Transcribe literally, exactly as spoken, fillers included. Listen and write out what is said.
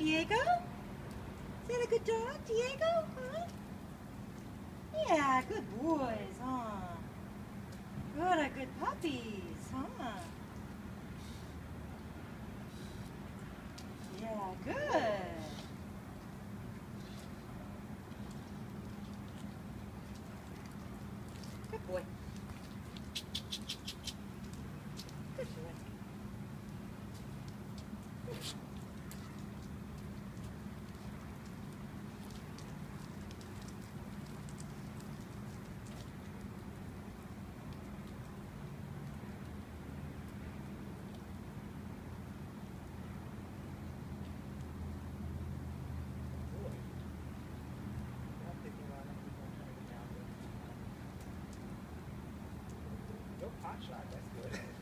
Diego? Is that a good dog, Diego? Huh? Yeah, good boys, huh? What a good puppies, huh? Yeah, good. Good boy. Good boy. Nope, hot shot, that's good.